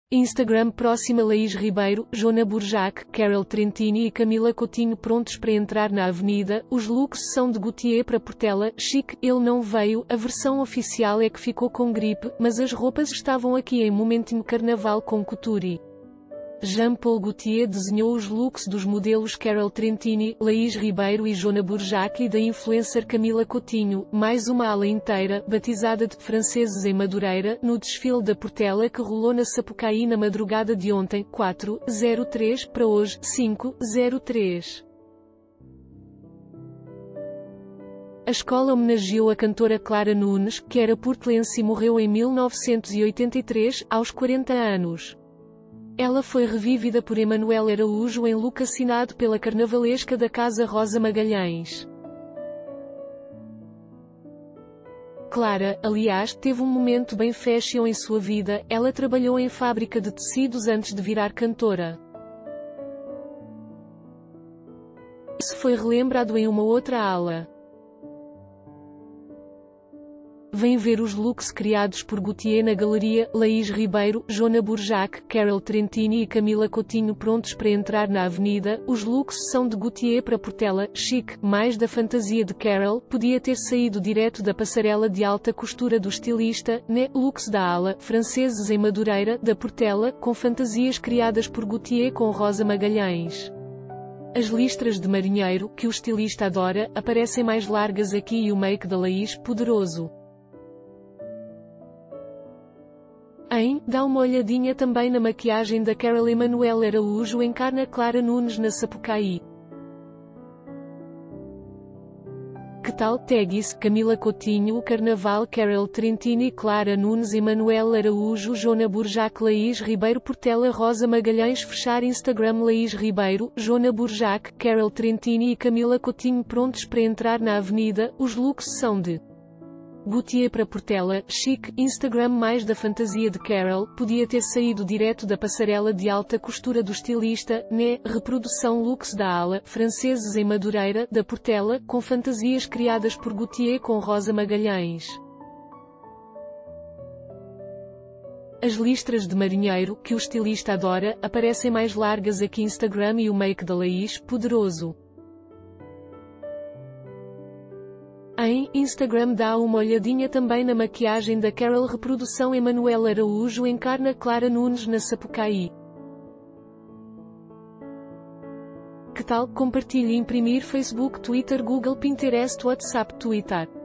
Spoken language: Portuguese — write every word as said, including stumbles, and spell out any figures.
Instagram próxima Laís Ribeiro, Joana Burjac, Carol Trentini e Camila Coutinho prontos para entrar na avenida. Os looks são de Gaultier para Portela, chique. Ele não veio, a versão oficial é que ficou com gripe, mas as roupas estavam aqui em momentinho carnaval com couture. Jean-Paul Gaultier desenhou os looks dos modelos Carol Trentini, Laís Ribeiro e Joana Burjac e da influencer Camila Coutinho, mais uma ala inteira, batizada de Franceses em Madureira, no desfile da Portela que rolou na Sapucaí na madrugada de ontem, quatro zero três, para hoje, cinco zero três. A escola homenageou a cantora Clara Nunes, que era portelense e morreu em mil novecentos e oitenta e três, aos quarenta anos. Ela foi revivida por Emanuel Araújo em look assinado pela carnavalesca da Casa Rosa Magalhães. Clara, aliás, teve um momento bem fashion em sua vida. Ela trabalhou em fábrica de tecidos antes de virar cantora. Isso foi relembrado em uma outra ala. Vem ver os looks criados por Gaultier na galeria. Laís Ribeiro, Joana Burjac, Carol Trentini e Camila Coutinho prontos para entrar na avenida. Os looks são de Gaultier para Portela, chique, mais da fantasia de Carol, podia ter saído direto da passarela de alta costura do estilista, né? Looks da ala, franceses em Madureira, da Portela, com fantasias criadas por Gaultier com Rosa Magalhães. As listras de marinheiro, que o estilista adora, aparecem mais largas aqui e o make da Laís, poderoso. Hein? Dá uma olhadinha também na maquiagem da Carol. Emanuel Araújo encarna Clara Nunes na Sapucaí. Que tal? Tags, Camila Coutinho, o Carnaval, Carol Trentini, Clara Nunes, Emanuel Araújo, Joana Burjac, Laís Ribeiro, Portela, Rosa Magalhães. Fechar Instagram. Laís Ribeiro, Joana Burjac, Carol Trentini e Camila Coutinho prontos para entrar na avenida. Os looks são de Gaultier para Portela, chique. Instagram mais da fantasia de Carol, podia ter saído direto da passarela de alta costura do estilista, né? Reprodução looks da ala, franceses em Madureira, da Portela, com fantasias criadas por Gaultier com Rosa Magalhães. As listras de marinheiro, que o estilista adora, aparecem mais largas aqui. Instagram e o make da Laís, poderoso. Em Instagram dá uma olhadinha também na maquiagem da Carol. Reprodução Emanuel Araújo encarna Clara Nunes na Sapucaí. Que tal? Compartilhe e imprimir. Facebook, Twitter, Google, Pinterest, WhatsApp, Twitter.